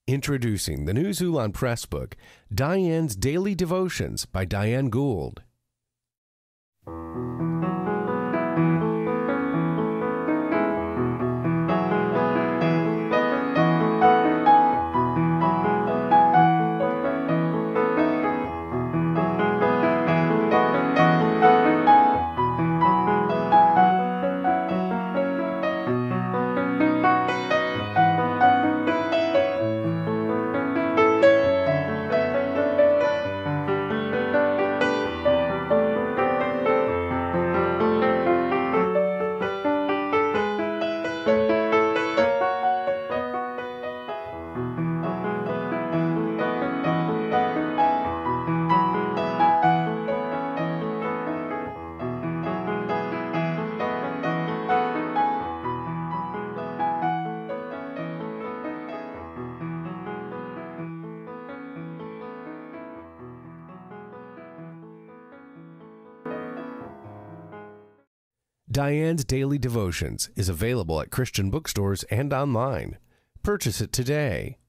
Introducing the new Xulon press book, Diane's Daily Devotions by Diane Goold. Diane's Daily Devotions is available at Christian bookstores and online. Purchase it today.